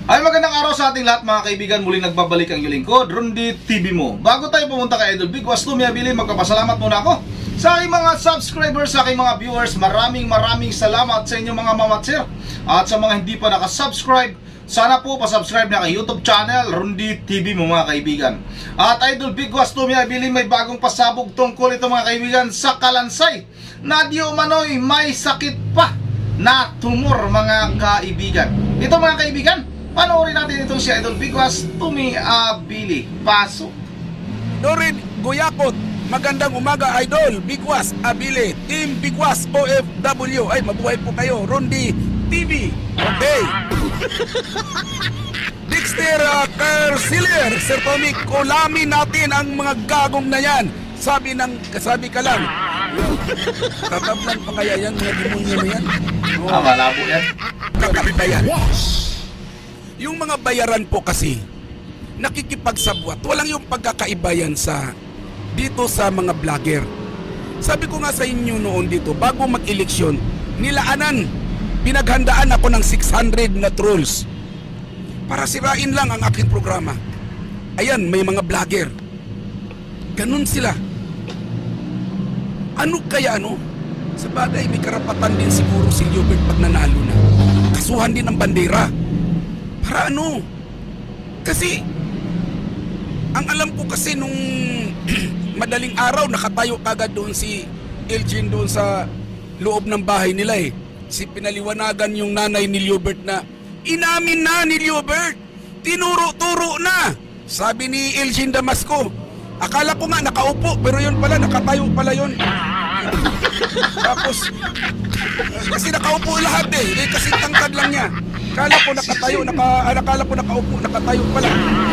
Ay magandang araw sa ating lahat mga kaibigan. Muling nagbabalik ang iyong lingkod, Rundi TV mo. Bago tayo pumunta kay Idol Bigwas Tumiabili, magpapasalamat muna ako sa aking mga subscribers, sa aking mga viewers. Maraming salamat sa inyong mga mamatsir. At sa mga hindi pa nakasubscribe, sana po pasubscribe na kay YouTube channel Rundi TV mo mga kaibigan. At Idol Bigwas Tumiabili, may bagong pasabog tungkol ito mga kaibigan sa kalansay na di umano'y may sakit pa na tumor mga kaibigan. Ito mga kaibigan, panoorin natin itong si Idol Bigwas Tumiabili. Pasok. Dorin Guyakot, magandang umaga Idol Bigwas Abili, Team Bigwas OFW. Ay, mabuhay po kayo, Rundi TV. Okay. Dexter Carciller, Sir Tommy, kulamin natin ang mga gagong na yan. Sabi ka lang. Tatablan pa kaya yan, mga demonyo na yan. Malabo yan. Kakabayan. Yung mga bayaran po kasi, nakikipagsabwat. Walang yung pagkakaiba yan dito sa mga vlogger. Sabi ko nga sa inyo noon dito, bago mag-eleksyon, pinaghandaan ako ng 600 na trolls para sirain lang ang aking programa. Ayan, may mga vlogger. Ganun sila. Ano kaya Sa bagay, may karapatan din siguro si Gilbert pag nanalo na. Kasuhan din ng bandera. Para Kasi, ang alam ko kasi nung madaling araw, nakatayo kagad doon si Elgin doon sa loob ng bahay nila eh. Pinaliwanagan yung nanay ni Gilbert na, inamin na ni Gilbert, tinuro-turo na. Sabi ni Elgin Damasco, akala ko nga nakaupo, pero yun pala, nakatayo pala yun. Tapos, kasi nakaupo lahat eh, kasi tangkad lang niya. Akala ko nakatayo, akala ko nakaupo, nakatayo pala.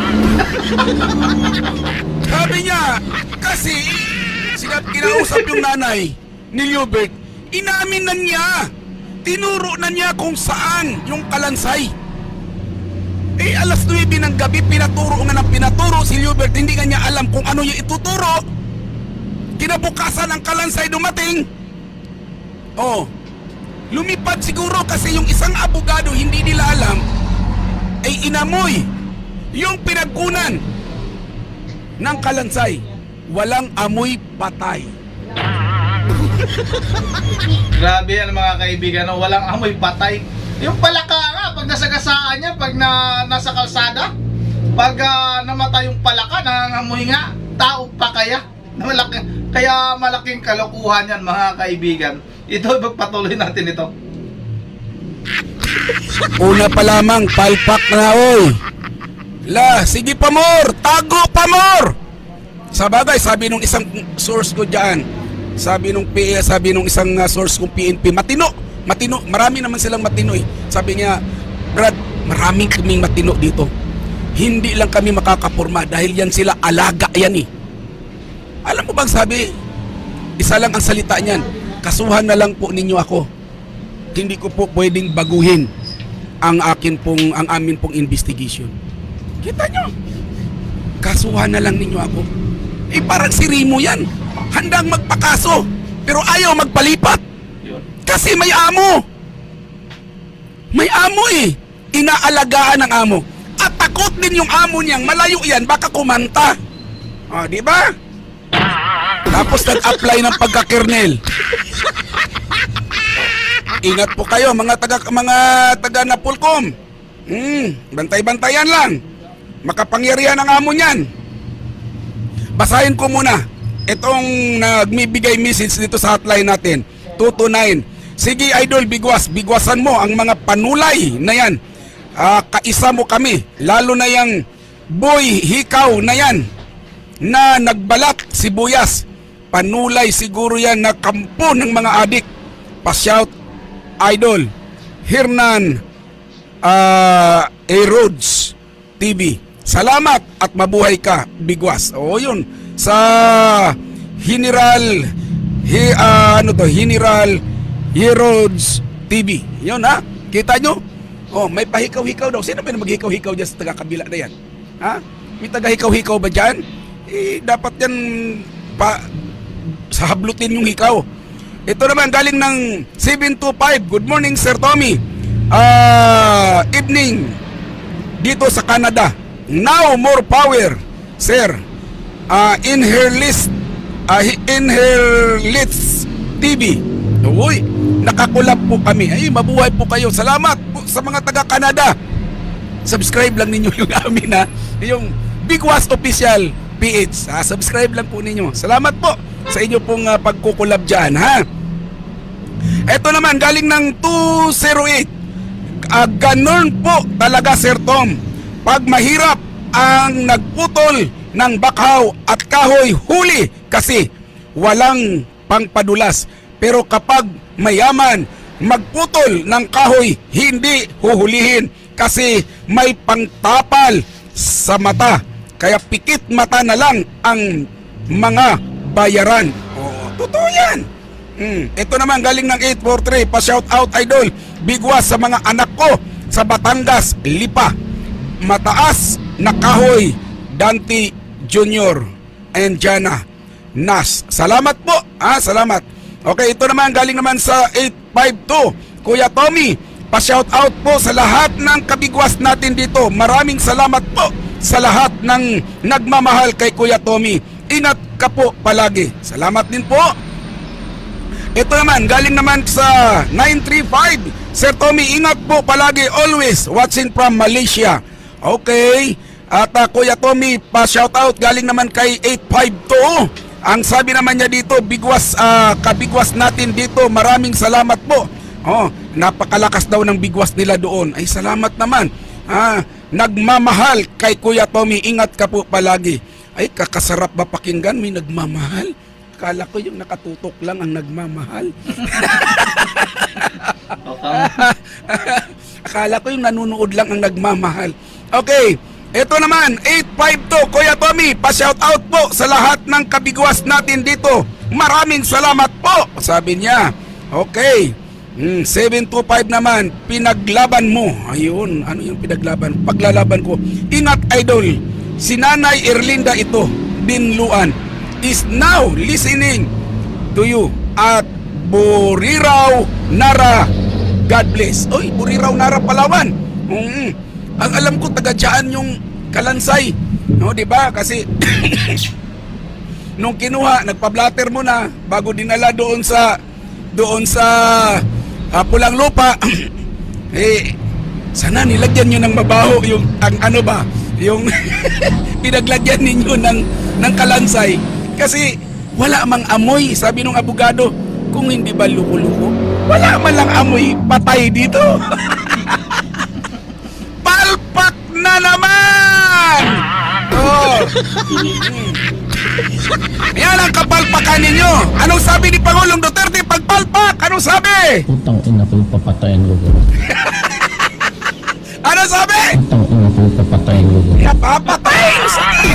Sabi niya, kasi, kinausap yung nanay ni Gilbert, inamin na niya, tinuro na niya kung saan yung kalansay. Eh, alas 9 ng gabi, pinaturo si Gilbert, hindi kanya alam kung ano yung ituturo. Kinabukasan ang kalansay dumating. Lumipad siguro kasi yung isang abogado hindi nila alam ay inamoy yung pinagkunan ng kalansay. Walang amoy patay. Grabe yan mga kaibigan, walang amoy patay. Yung palaka nga, pag nasagasaan niya, pag nasa kalsada, pag namatay yung palaka, nangangamoy nga, tao pa kaya? Kaya malaking kalokohan yan mga kaibigan. Ito, magpatuloy natin ito. Una pa lamang, palpak na sige pa more, tago pa more. Sa bagay, sabi nung isang source ko dyan, sabi nung isang source kong PNP, matino, marami naman silang matino eh. Sabi niya, Brad, maraming kaming matino dito. Hindi lang kami makakapurma dahil yan sila alaga yan eh. Alam mo bang sabi, isa lang ang salita niyan, kasuhan na lang po ninyo ako. Hindi ko po pwedeng baguhin ang amin pong investigation. Kita nyo, kasuhan na lang ninyo ako. Eh parang si Rimo yan, handang magpakaso, pero ayaw magpalipat. Kasi may amo. May amo eh. Inaalagaan ng amo. At takot din yung amo niyang malayo yan, baka kumanta. Di ba? Tapos nag-apply ng pagka-kernel. Ingat po kayo mga taga Napolcom. Bantay-bantayan lang. Makapangyarihan ang amo niyan. Basahin ko muna itong nagbibigay message dito sa hotline natin. 229. Sige Idol Bigwas, bigwasan mo ang mga panulay na yan. Kaisa mo kami, lalo na yung boy hikaw na yan na nagbalat sibuyas. Panulay siguro yan na kampo ng mga adik. Pa-shout Idol Hernan Rhodes TV. Salamat at mabuhay ka Bigwas. Yun sa General General Rhodes TV. Yun ha, kita nyo? May pahikaw-hikaw daw. Sino ba na maghikaw-hikaw dyan sa taga-kabila na yan? Ha? May taga-hikaw-hikaw ba dyan? Dapat yan sahablutin yung hikaw. Ito naman galing ng 725. Good morning Sir Tommy. Evening dito sa Canada. Now more power, sir. In her list TV. Uy, nakakulab po kami. Ay, mabuhay po kayo. Salamat po sa mga taga-Canada. Subscribe lang ninyo yung amin, ha. Yung Bigwas Official PH. Subscribe lang po ninyo. Salamat po sa inyo pong pagkukulab dyan, ha. Ito naman, galing ng 208. Ganun po talaga, Sir Tom. Pag mahirap ang nagputol ng bakhaw at kahoy, huli kasi walang pangpadulas. Pero kapag mayaman, magputol ng kahoy, hindi huhulihin kasi may pangtapal sa mata. Kaya pikit mata na lang ang mga bayaran. Totoo yan. Ito naman galing ng 843. Pa-shout out, idol. Bigwas sa mga anak ko sa Batangas, Lipa. Mataas na kahoy, Dante Jr. and Jana Nas. Salamat po. Salamat. Okay, ito naman galing naman sa 852. Kuya Tommy, pa-shout out po sa lahat ng kabigwas natin dito. Maraming salamat po sa lahat ng nagmamahal kay Kuya Tommy. Ingat ka po palagi. Salamat din po. Ito naman, galing naman sa 935. Sir Tommy, ingat po palagi, always watching from Malaysia. Okay. At Kuya Tommy, pa-shoutout galing naman kay 852. Ang sabi naman niya dito, bigwas, kabigwas natin dito, maraming salamat po. Napakalakas daw ng bigwas nila doon. Ay, salamat naman. Nagmamahal kay Kuya Tommy, ingat ka po palagi. Ay, kakasarap ba pakinggan, may nagmamahal? Akala ko yung nakatutok lang ang nagmamahal. Akala ko yung nanunood lang ang nagmamahal. Okay, ito naman, 852, Kuya Tommy, pa-shout out po sa lahat ng kabigwas natin dito. Maraming salamat po, sabi niya. Okay, 725 naman, pinaglaban mo. Ayun, ano yung pinaglaban? Paglalaban ko. Ingat, idol. Si Nanay Erlinda ito, Binluan, is now listening to you at Buriraw, Nara. God bless. Oy, Buriraw, Nara, Palawan. Ang alam ko taga diyan yung Kalansay. No, di ba? Kasi nung kinuha, nagpa-blatter mo na bago dinala doon sa Pulang Lupa. Sana nilagyan niyo ng mabaho yung ano ba? Yung pinaglagyan ninyo ng Kalansay. Kasi wala mang amoy, sabi nung abogado, kung hindi ba luko-luko, wala man lang amoy patay dito. Palpak na naman! Yan ang kapalpakan ninyo. Anong sabi ni Pangulong Duterte pagpalpak? Anong sabi? Putang ina ko yung papatayin ko. Ano sabi? Putang ina ko yung papatayin ko. Napapatayin sabi.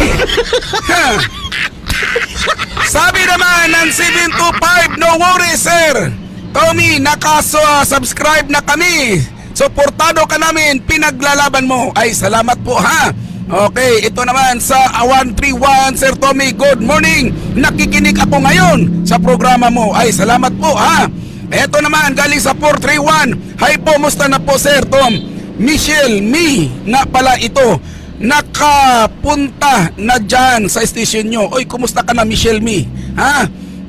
Sabi naman ng 725, no worry sir. Tommy, subscribe na kami. Suportado ka namin, pinaglalaban mo. Ay, salamat po ha. Okay, ito naman sa 131, Sir Tommy, good morning. Nakikinig ako ngayon sa programa mo. Ay, salamat po ha. Ito naman, galing sa 431. Hi po, musta na po Sir Tom? Michelle, me na pala ito. Nakapunta na dyan sa station nyo. Oy, kumusta ka na Michelle Me? Ha?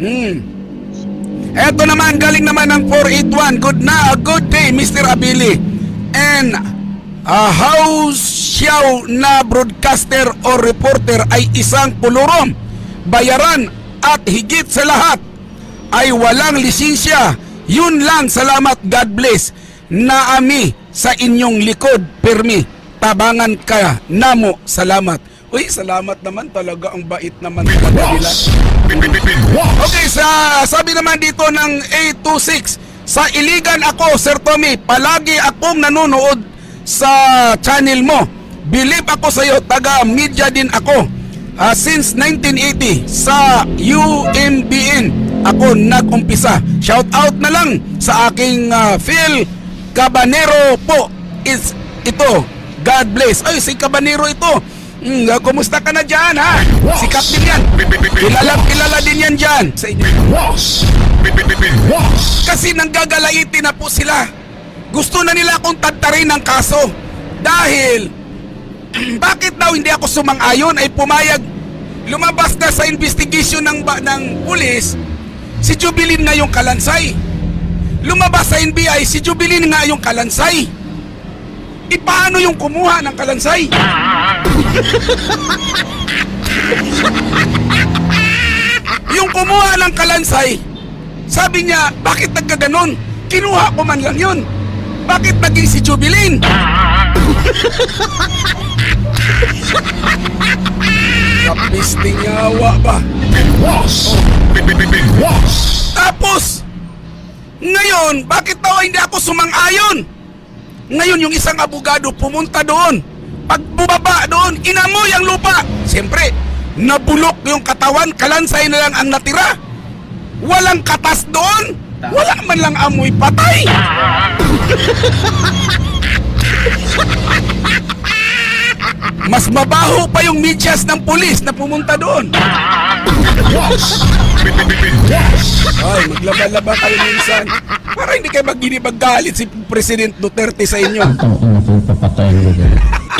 Eto naman, galing naman ng 481. Good day Mr. Abili. And how siyaw na broadcaster o reporter ay isang pulurom, bayaran at higit sa lahat ay walang lisensya. Yun lang, salamat, God bless. Naami sa inyong likod, permi. Tabangan ka namo, salamat. Uy, salamat naman talaga, ang bait naman talaga nila. Okay, sabi naman dito ng 826, sa Iligan ako, Sir Tommy, palagi akong nanonood sa channel mo. Believe ako sa iyo, taga media din ako. Since 1980 sa UMBN ako nag-umpisa. Shout out na lang sa aking Phil Cabanero po. Is ito. God bless. Ay, si Cabanero ito. Kumusta ka na dyan, ha? Sikat din yan. Kilala din yan dyan sa inyo. Kasi nanggagalaiti na po sila. Gusto na nila akong tadtarin ng kaso. Dahil bakit daw hindi ako sumang-ayon ay pumayag. Lumabas na sa investigation ng pulis, si Jubilin nga yung kalansay. Lumabas sa NBI, si Jubilin nga yung kalansay. Paano yung kumuha ng kalansay? Yung kumuha ng kalansay, sabi niya, bakit nagkaganon? Kinuha ko man lang yun. Bakit naging si Jubilin? Kapis tingawa ba? Tapos, ngayon, bakit daw hindi ako sumang-ayon? Ngayon, yung isang abogado pumunta doon. Pag bumaba doon, inamoy ang lupa. Siyempre, nabulok yung katawan, kalansay na lang ang natira. Walang katas doon. Wala man lang amoy patay. Mas mabaho pa yung medyas ng pulis na pumunta doon. Ay, maglaba-laba kayo minsan para hindi kayo maggalit si President Duterte sa inyo. Ang ina ko, papatayin ko dyan.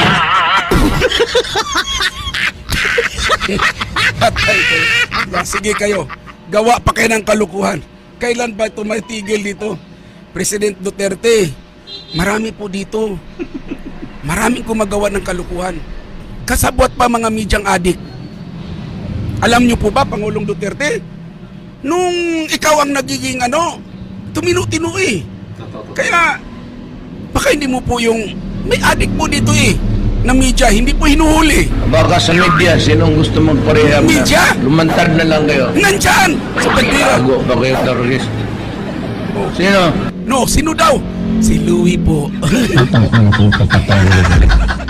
Patay kayo. Sige kayo, gawa pa kayo ng kalukuhan. Kailan ba ito matigil dito? President Duterte, marami po dito. Maraming gumagawa ng kalukuhan. Kasabwat pa mga medyang adik. Alam nyo po ba, Pangulong Duterte, nung ikaw ang nagiging tuminu-tinu eh. Kaya, baka hindi mo po yung, may adik po dito eh, na media, hindi po hinuhuli. Baka sa media, sinong gusto magparehab na? Media? Lumantad na lang kayo. Nandyan! Sa bandera. Tago ba kayo terrorist? Sino? No, sino daw? Si Louie po. Ang ina ko, papatayin ko dyan.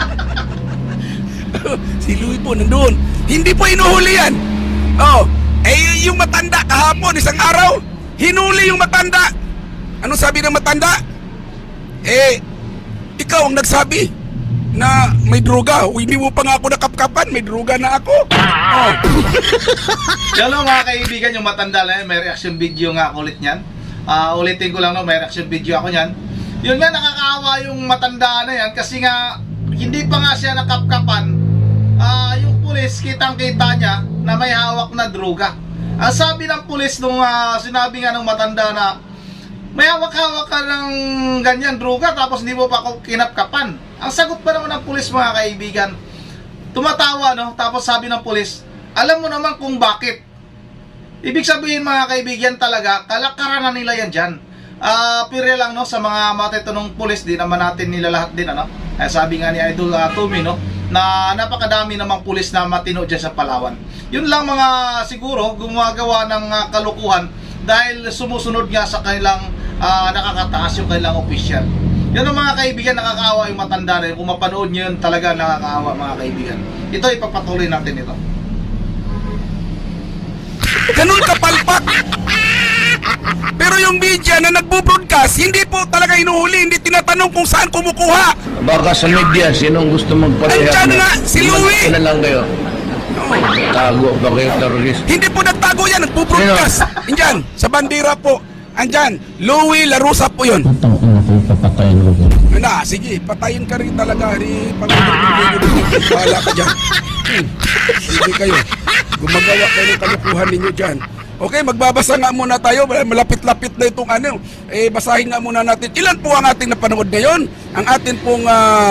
Si Louie po nandun. Hindi po hinuhuli yan. Yung matanda kahapon, isang araw, hinuli yung matanda. Anong sabi ng matanda? Ikaw ang nagsabi na may droga. Hindi mo pa nga ako nakapkapan, may droga na ako. Hello mga kaibigan, yung matanda na yan, may reaction video nga ako ulit niyan. Ulitin ko lang, may reaction video ako niyan. Yun nga, nakakaawa yung matanda na yan kasi nga hindi pa nga siya nakapkapan. Yung pulis, kitang-kita niya na may hawak na droga. Ang sabi ng pulis nung sinabi nga ng matanda na may hawak-hawak ka ng ganyan droga tapos hindi mo pa ako kinapkapan. Ang sagot pa naman ng pulis mga kaibigan, tumatawa tapos sabi ng pulis, alam mo naman kung bakit. Ibig sabihin mga kaibigan talaga, kalakaran na nila yan dyan. Pire lang sa mga matitunong pulis, di naman natin nila lahat din sabi nga ni Idol Tumi na napakadami namang pulis na matino dyan sa Palawan. Yun lang mga siguro gumagawa ng kalukuhan dahil sumusunod nga sa kanilang nakakataas yung kanilang official. Yun ang mga kaibigan, nakakaawa yung matanda na yun. Kung mapanood nyo yun talaga nakakaawa mga kaibigan. Ito ipagpatuloy natin ito. Ganun kapalpak. Pero yung media na nagbo-broadcast, hindi po talaga hinuhuli, hindi tinatanong kung saan kumukuha. Baka sa media, sinong gusto magparehab Andyan na? nga, si Louie. Lumantad na lang kayo. Tago ba kayo terrorist? Hindi po nagtago yan, nagbo-broadcast. Andyan, sa bandera po. Andyan, Louie Larusa po yun. Ang ina ko, papatayin ko dyan. Sige, patayin ka rin talaga ni Pangulong. Bahala ka dyan. Sige kayo, gumagawa kayo ng kalukuhan ninyo dyan. Okay, magbabasa nga muna tayo. Malapit-lapit na itong basahin nga muna natin. Ilan po ang ating napanood ngayon? Ang atin pong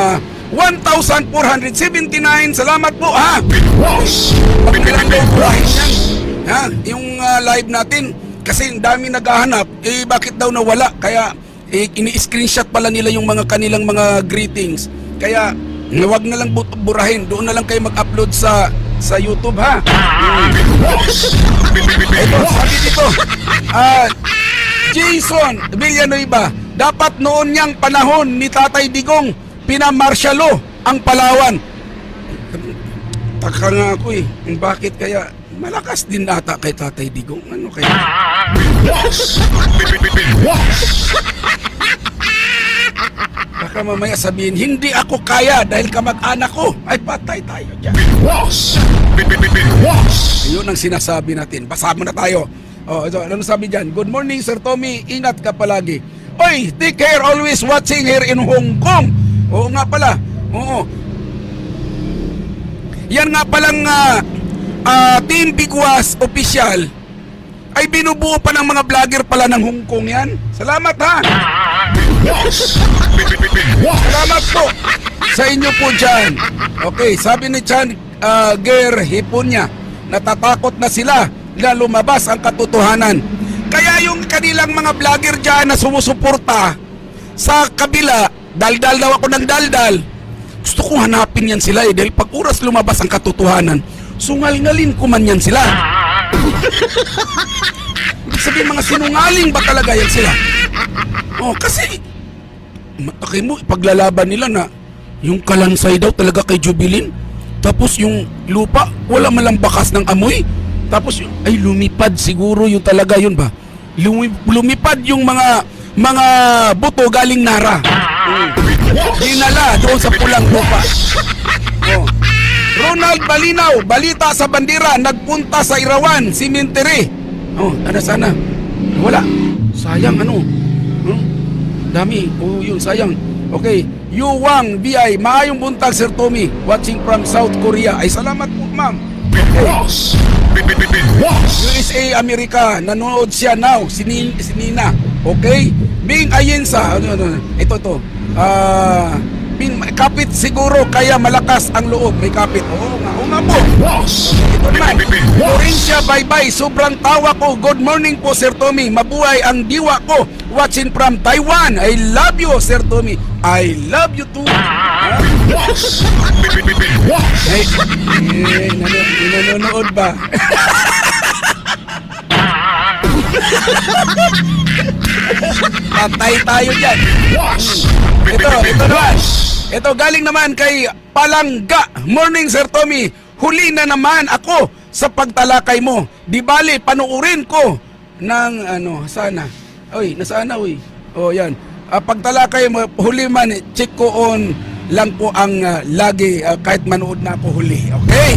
1,479. Salamat po, ha? Pagkilang daw burahin yan. Ha? Yung live natin, kasi ang dami naghahanap, bakit daw nawala? Kaya, ini-screenshot pala nila yung mga kanilang mga greetings. Kaya, huwag na lang burahin. Doon na lang kayo mag-upload sa YouTube, ha? Ito, sabi dito, Jason Villanueva, dapat noon niyang panahon ni Tatay Digong pinamarsyalo ang Palawan. Taka nga ako bakit kaya malakas din ata kay Tatay Digong? Ano kaya? Baka mamaya sabihin, hindi ako kaya dahil kamag-anak ko. Ay, patay tayo dyan. Yun ang sinasabi natin. Basa mo na tayo. Ito, ano sabi dyan? Good morning, Sir Tommy. Ingat ka palagi. Oy, take care, always watching here in Hong Kong. Oo nga pala. Oo. yan nga palang Team Bigwas official ay binubuo pa ng mga vlogger pala ng Hong Kong yan. Salamat ha. Salamat po sa inyo po dyan. Okay, sabi ni Chan Ger Hipunya, natatakot na sila na lumabas ang katotohanan. Kaya yung kanilang mga vlogger dyan na sumusuporta sa kabila, daldal daw ako ng daldal. Gusto kong hanapin yan sila dahil pag oras lumabas ang katotohanan, sungal-ngalin ko man yan sila. Ibig sabihin, mga sinungaling ba talaga yan sila? Oh, kasi matakay mo, ipaglalaban nila na yung kalansay daw talaga kay Jubilin. Tapos yung lupa, wala malang bakas ng amoy. Tapos yung, ay lumipad siguro yung talaga yun ba? Lumipad yung mga buto galing Nara. Dinala doon sa pulang lupa. Oh. Ronald Balinaw, balita sa bandera, nagpunta sa Irawan, Cemetery. Oh, ano sana? Wala. Sayang ano? Dami. Oh, yun, sayang. Okay. Yuwang BI, maayong buntag Sir Tommy, watching from South Korea. Ay, salamat po, ma'am. Okay. USA, Amerika, nanonood siya now, si Nina. Okay? Bing Ayensa, ito. Kapit siguro kaya malakas ang loob. May kapit. Oo nga po. Ito naman. Florencia, bye-bye. Sobrang tawa ko. Good morning po, Sir Tommy. Mabuhay ang diwa ko. Watching from Taiwan. I love you, Sir Tommy. I love you too. Nanonood ba? Patay tayo dyan. Ito naman. Ito galing naman kay Palangga. Morning, Sir Tommy. Huli na naman ako sa pagtalakay mo. Di bali, panuurin ko ng sana. Oy, nasaan na, oy? Oh, yan. Pagtalakay mo, huli man, check ko on lang po ang lagi kahit manood na ako huli. Okay?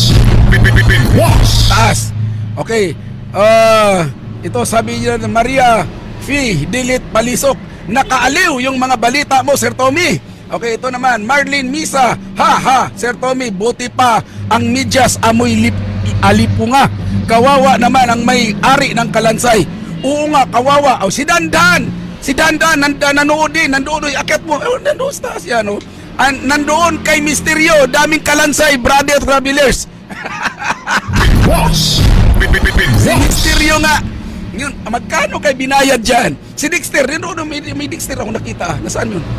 Taas. Okay. Ito sabi niya Maria Fee, delete palisok. Nakaaliw yung mga balita mo, Sir Tommy. Okay, ito naman, Marlene Misa. Sir Tommy, buti pa ang medyas amoy alipunga. Kawawa naman ang may-ari ng Kalansay. Oo nga, kawawa. Si Dandan, nanood din, nandoon, akit mo, nandoon sa taas yan, nandoon kay Misteryo, daming Kalansay, brother travelers. Si Misteryo nga, yun, magkano kay binayad dyan? Si Dexter, may Dexter ako nakita. Nasaan yun?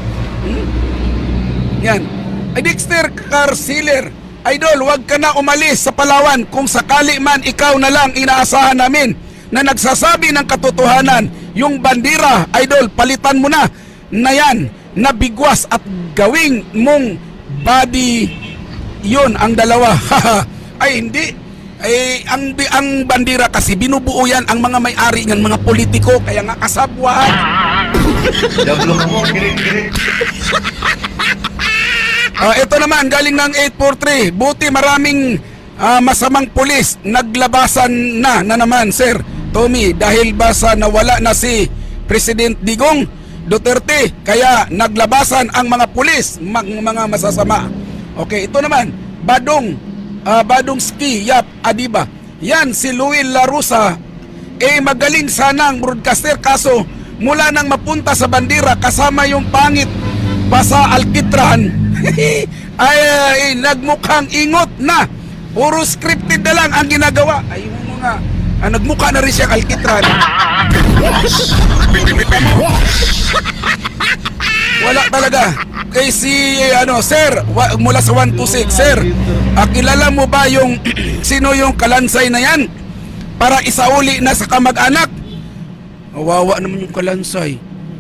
Yan. Ay Dexter Carciller, Idol, wag ka na umalis sa Palawan. Kung sakali man ikaw na lang inaasahan namin na nagsasabi ng katotohanan. Yung bandera, Idol, palitan mo na yan, na bigwas at gawing mong body. Yun ang dalawa. Ay hindi. Ay ang bandera kasi binubuo yan ang mga may-ari ng mga politiko, kaya nga kasabwaan. Ito naman galing ng 843. Buti maraming masamang pulis naglabasan na naman, Sir Tommy, dahil ba sa nawala na si President Digong Duterte, kaya naglabasan ang mga pulis, mga masasama. Okay, ito naman Badong Ski Yap Adiba. Yan si Louis Larusa. Magaling sana ang broadcaster, kaso mula nang mapunta sa bandera kasama yung pangit pa sa alkitran ay nagmukhang ingot na. Puro scripted na lang ang ginagawa. Ay mo nga, nagmukha na rin siya alkitran. Wala talaga. Kay si Sir mula sa 126, Sir, kilala mo ba yung sino yung Kalansay na yan para isauli na sa kamag-anak? Wawa naman yung Kalansay.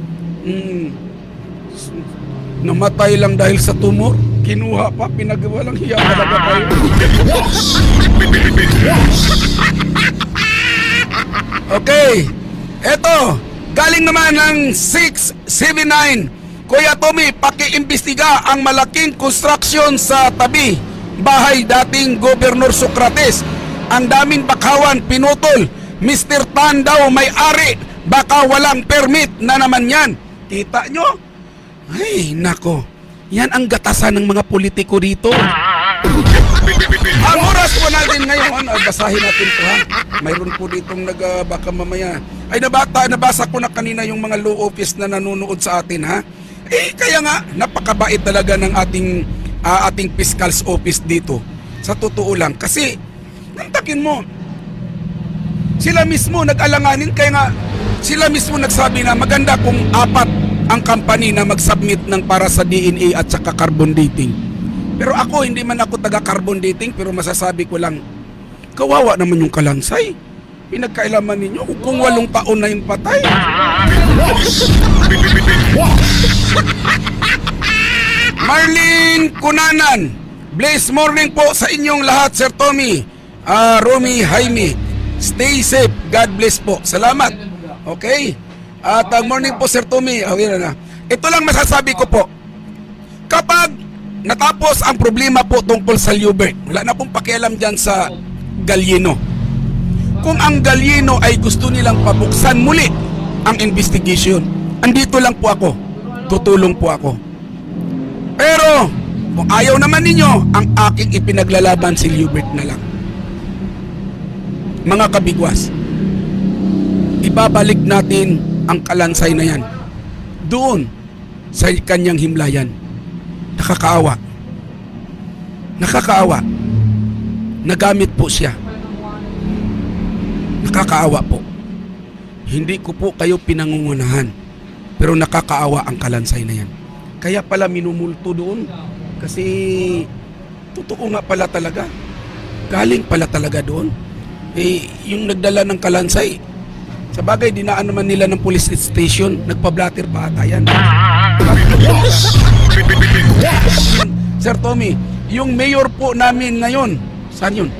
Namatay lang dahil sa tumor. Kinuha pa, pinagawalang hiya talaga kayo. Okay, eto galing naman ng 679. Kuya Tommy, paki-imbestiga ang malaking construction sa tabi bahay dating Gobernur Socrates. Ang daming bakawan pinutol. Mr. Tan daw may-ari, baka walang permit na naman yan. Kita nyo? Ay, nako. Yan ang gatasan ng mga politiko dito. Plus 100 ngayon. Basahin natin to ha. Mayroon po ditong baka mamaya. Ay nabasa ko na kanina yung mga law office na nanonood sa atin ha. Kaya nga napakabait talaga ng ating fiscal's office dito. Sa totoo lang kasi nantakin mo. Sila mismo nag-alanganin kaya nga sila mismo nagsabi na maganda kung 4 ang company na mag-submit ng para sa DNA at saka carbon dating. Pero ako, hindi man ako taga-carbon dating, pero masasabi ko lang, kawawa naman yung Kalansay. Pinagkailaman ninyo kung 8 taon na yung patay. Marlene Kunanan, blessed morning po sa inyong lahat, Sir Tommy, Romy, Jaime. Stay safe, God bless po. Salamat. Okay? At morning po, Sir Tommy. Ito lang masasabi ko po. Kapag natapos ang problema po tungkol sa Liubert, wala na pong pakialam dyan sa Galieno. Kung ang Galieno ay gusto nilang pabuksan muli ang investigation, andito lang po ako, tutulong po ako. Pero kung ayaw naman ninyo, ang aking ipinaglalaban si Liubert na lang. Mga kabigwas, ibabalik natin ang Kalansay na yan doon sa kanyang himlayan. Nakakaawa. Nakakaawa. Nagamit po siya. Nakakaawa po. Hindi ko po kayo pinangungunahan. Pero nakakaawa ang Kalansay na yan. Kaya pala minumulto doon. Kasi totoo nga pala talaga. Galing pala talaga doon. Yung nagdala ng Kalansay, sa bagay, dinaan naman nila ng police station. Nagpa-blatter pa ata yan. Sir Tommy, yung mayor po namin ngayon, saan yun?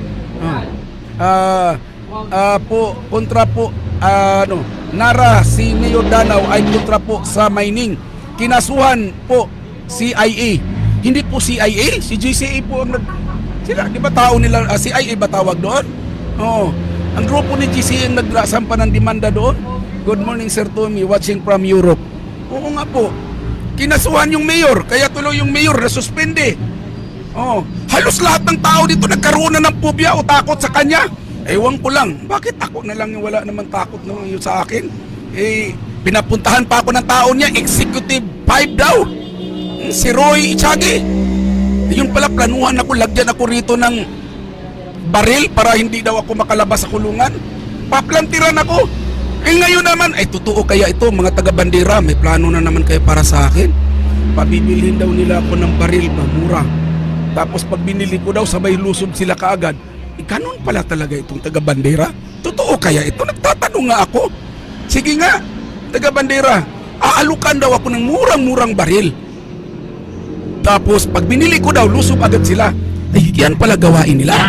Kontra po, Nara, si Mayor Danao ay kontra po sa mining. Kinasuhan po CIA. Hindi po CIA, si GCA po ang sila, di ba tao nila, CIA ba tawag doon? Oo. Ang grupo ni GCA ang nagsampa ng demanda doon. Good morning, Sir Tommy, watching from Europe. Oo nga po. Kinasuhan yung mayor, kaya tuloy yung mayor na suspende. Halos lahat ng tao dito nagkaroon na ng phobia o takot sa kanya. Ewan ko lang, bakit ako na lang yung wala naman takot naman yun sa akin? Pinapuntahan pa ako ng tao niya, Executive 5 daw. Si Roy Ichagi. Yun pala, planuhan ako, lagyan ako rito ng baril para hindi daw ako makalabas sa kulungan. Paplantiran ako. Ngayon naman, totoo kaya ito, mga taga-bandera, may plano na naman kayo para sa akin. Pabibilhin daw nila ako ng baril, mura. Tapos pag binili ko daw, sabay lusob sila kaagad. Ganun pala talaga itong taga-bandera? Totoo kaya ito? Nagtatanong nga ako. Sige nga, taga-bandera, aalukan daw ako ng murang-murang baril. Tapos pag binili ko daw, lusob agad sila. Yan pala gawain nila.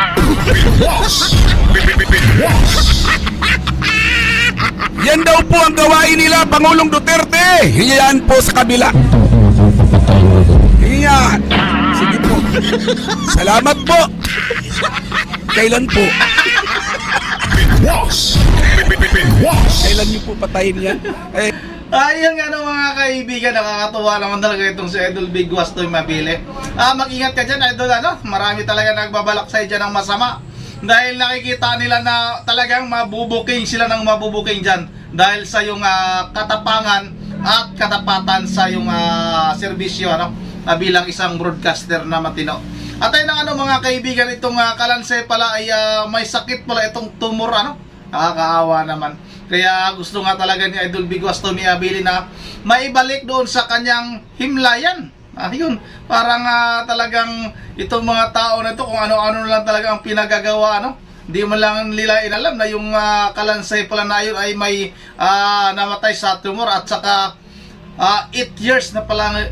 Yan daw po ang gawain nila, Pangulong Duterte. Yan po sa kabila. Yan. Sige po. Salamat po. Kailan po? Kailan niyo po patayin yan? Ayun nga mga kaibigan, nakakatuwa naman talaga itong si Idol Bigwas to mabili. Mag-ingat ka dyan, Idol, marami talaga nagbabalak sa dyan ng masama. Dahil nakikita nila na talagang mabubuking sila ng mabubuking dyan. Dahil sa yung katapangan at katapatan sa yung serbisyo bilang isang broadcaster na matino. At ayun ang mga kaibigan, itong Kalansay pala ay may sakit pala itong tumor, nakakaawa naman. Kaya gusto nga talaga ni Idol Bigwas to Miabili na maibalik doon sa kanyang himlayan. Yun, parang talagang itong mga tao na ito kung ano-ano lang talaga ang pinagagawa, Di man lang nila inalam na yung Kalansay pala na yun ay may namatay sa tumor at saka 8 years na pala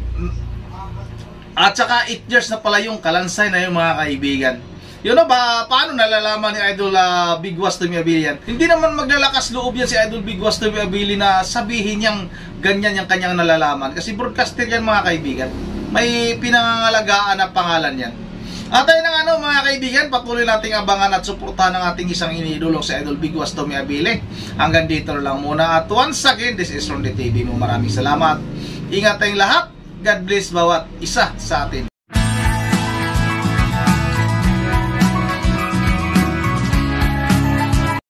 yung Kalansay na yung mga kaibigan. Yun ba, paano nalalaman ni Idol Bigwas to Miabili yan? Hindi naman maglalakas loob yan si Idol Bigwas to Miabili na sabihin niyang ganyan yung kanyang nalalaman. Kasi broadcaster yan mga kaibigan. May pinangangalagaan na pangalan yan. At ayun ang mga kaibigan, patuloy nating abangan at suportahan ng ating isang iniidolo si Idol Bigwas to Miabili. Hanggang dito lang muna. At once again, this is Ronde TV mo. Maraming salamat. Ingat tayong lahat. God bless bawat isa sa atin.